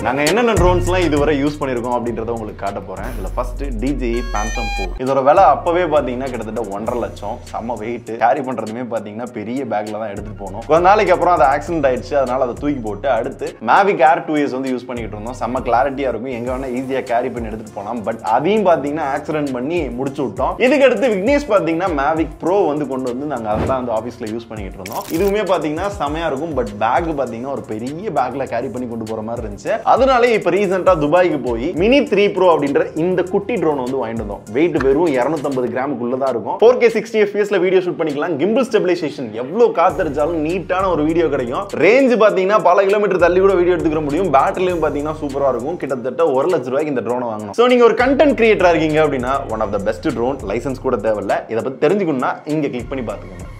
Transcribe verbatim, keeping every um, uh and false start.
நாங்க என்னென்ன ட்ரோன்ஸ்லாம் இதுவரை யூஸ் பண்ணிருக்கோம் அப்படின்றத உங்களுக்கு காட்ட போறேன். இதுல first D J I Phantom four. இதோட விலை அப்பவே பாத்தீங்கன்னா கிட்டத்தட்ட ஒன்றரை லட்சம். செம்ம வெயிட். கேரி பண்றதுமே பாத்தீங்கன்னா பெரிய பேக்ல தான் எடுத்துட்டு போகணும். கொஞ்ச நாளைக்கு அப்புறம் அது ஆக்சிடென்ட் ஆயிடுச்சு. அதனால அதை தூக்கி போட்டு அடுத்து Mavic Air two S வந்து யூஸ் பண்ணிட்டு இருந்தோம். செம்ம கிளாரிட்டியா இருக்கும். எங்க வேணா ஈஸியா கேரி பண்ணி எடுத்துட்டு போகலாம். பட் அதையும் பாத்தீங்கன்னா ஆக்சிடென்ட் பண்ணி முடிச்சு விட்டோம். இதுக்கு அடுத்து விக்னேஷ் பாத்தீங்கன்னா Mavic Pro வந்து கொண்டு வந்து நாங்க அதான் வந்து ஆபீஸ்ல யூஸ் பண்ணிட்டு இருந்தோம். இதுவுமே பாத்தீங்கன்னா செமையா இருக்கும். பட் பேக் பாத்தீங்கன்னா ஒரு பெரிய பேக்ல கேரி பண்ணி கொண்டு போற மாதிரி இருந்துச்சு. அதனால இப்ப ரீசெண்டா துபாய்க்கு போய் மினி த்ரீ ப்ரோ அப்படின்ற இந்த குட்டி ட்ரோன் வந்து வாங்கிட்டு வந்தோம். வெயிட் வெறும் இருநூத்தி ஐம்பது கிராமுக்குள்ள தான் இருக்கும். Four K sixty F P S ல வீடியோ ஷூட் பண்ணிக்கலாம். கிம்பிள் ஸ்டெபிலைசேஷன் எவ்வளவு காத்தடிச்சாலும் நீட்டான ஒரு வீடியோ கிடைக்கும். ரேஞ்ச் பாத்தீங்கன்னா பல கிலோமீட்டர் தள்ளி கூட வீடியோ எடுத்துக்க முடியும். பேட்டரியும் பாத்தீங்கன்னா சூப்பரா இருக்கும். கிட்டத்தட்ட ஒரு லட்சம் ரூபாய்க்கு இந்த ட்ரோனை வாங்கணும். சோ நீங்க ஒரு கண்டென்ட் கிரியேட்டரா இருக்கீங்க அப்படின்னா one of the best drone. Licence கூட தேவையில்ல. இதை பத்தி தெரிஞ்சுக்கணும்னா இங்க கிளிக் பண்ணி பாத்துக்கோங்க.